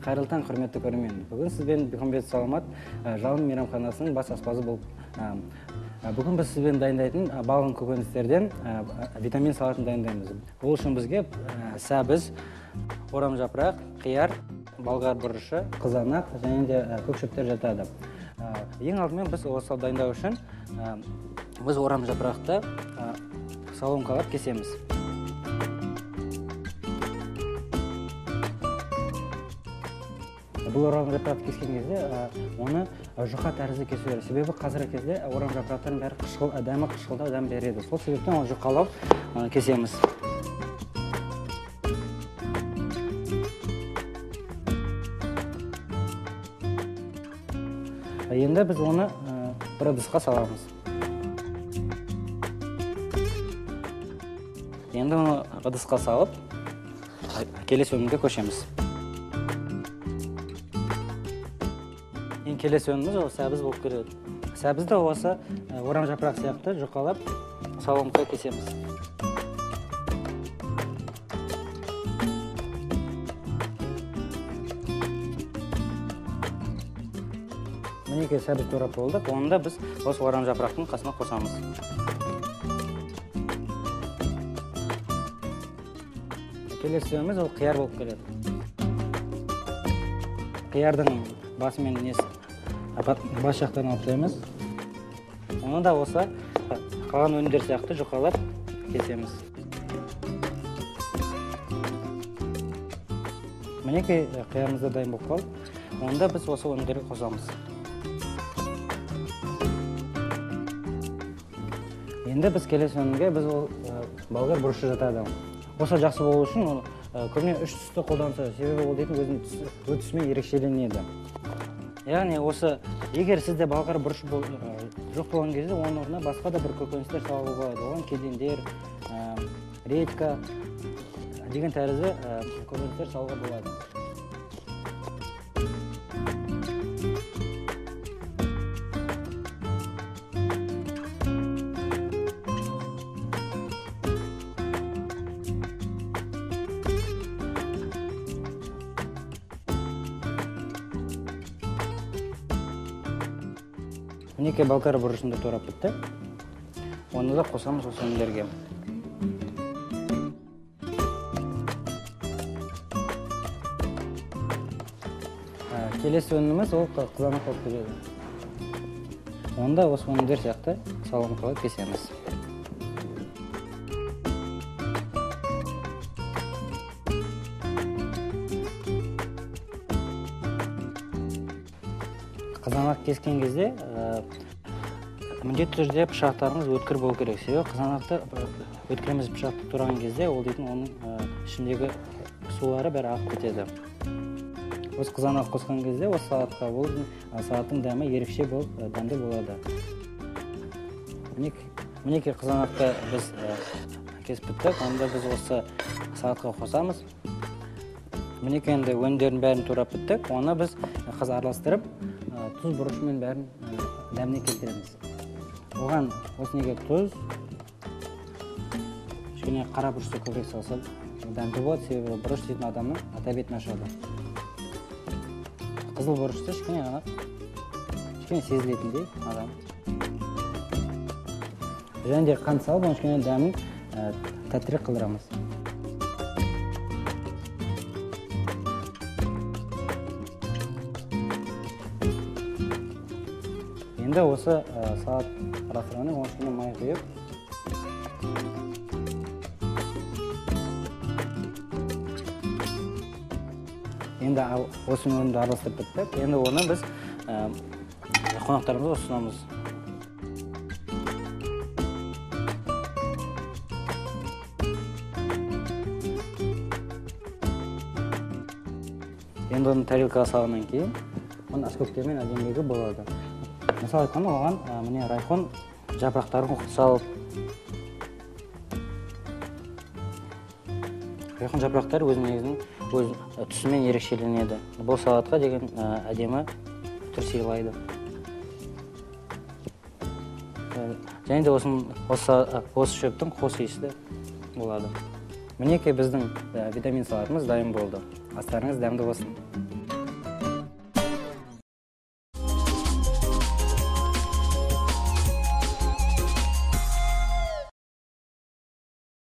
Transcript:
Қайырлы таң, құрметті көрермен. Бүгін сізбен Бекмамбетов Саламат жалын мейрамханасының бас аспазы болып. Бүгін біз сізбен дайындайтын балғын көкөністерден витамин салатын дайындаймыз. Ол үшін бізге сәбіз, орам жапырақ, қияр, болгар бұрышы, қызанақ және де көк шөптер жатады. Ең алдымен біз осы дайындау үшін біз орам жапырақты соломкалап кесеміз. Бұл орам жапырақты кескен кезде оны жұқа тәрізді кесу керек. Себебі қазіргі кезде орам жапырақтардың бәрі қышқыл, әдемі қышқылдау дәм береді. Сол себептен оны жұқалап кесеміз. Енді біз оны бір ыдысқа саламыз. Енді оны ыдысқа салып, келесі өнімге көшеміз. Келесі өніміміз ол сәбіз болып келеді. Сәбізді осы орам жапырақ сияқты жұқалап соломка кесеміз. Мінекей сәбіз турап болды. Оны да біз осы орам жапырақтың қасына қосамыз. Келесі өніміміз ол қияр болып келеді. Қиярдың басы мен бас жақтарын алып тастаймыз. Оны да осы қалған өнімдер сияқты жұқалап кесеміз. Мінекей қиярымыз да дайын болып қалды. Оны да біз осы өнімдерге қосамыз. Енді біз келесі өнімге біз ол болгар бұрышы жатады. Осы жақсы болу үшін көбіне үш түсті қолданса, себебі ол дейтін өзінің түсімен ерекшеленеді. Яғни осы, егер сізде болгар бұрышы жоқ болған кезде, оның орнына басқа да бір көкөністер салуға болады. Оған кедендер, редька деген тәрізді көкөністер салуға болады. Мінекей болгар бұрышында турап бітті. Оны да қосамыз осы өнімдерге. Келесі өніміміз ол қызанақ болып келеді. Оны да осы өнімдер сияқты соломкалап кесеміз. Қызанақ кескен кезде міндетті түрде пышақтарыңыз өткір болу керек. Себебі қызанақты өткіреміз пышақты тураған кезде, ол дейтін оның ішіндегі сулары бәрі ағып кетеді. Осы қызанақ қосқан кезде осы салатқа салаттың дәмі ерекше болып, дәмді болады. Мінекей қызанақты біз кесіп біттік, онда біз осы салатқа қосамыз. Мінекей енді өнімдердің бәрін турап біттік, оны біз араластырып тұз бұрышымен бәрін дәміне келтіреміз. Оған осынеге тұз, кішкене қара бұрышты көбірек салса дәмді болады, себебі бұрыш дейтін адамның ата бетін ашады. Қызыл бұрышты кішкене сезілетіндей адам. Және де қант салып, оны кішкене дәмін тәттірек қылдырамыз. Енді осы салат арасырғаны оның үстіне май құйып, енді осы өнімді араластырып біттік. Енді оны біз қонақтарымызға ұсынамыз. Енді оны тарелкаға салғаннан кейін, оны аскөктермен әдемілігі болады. Мысалы айтқанда оған міне райхон жапырақтарын салып. Райхон жапырақтары өз түсімен ерекшеленеді. Бұл салатқа деген әдемі түр сыйлайды. Және де осы шөптің қос иісі болады. Мінекей біздің витамин салатымыз дайын болды. Астарыңыз дәмді болсын.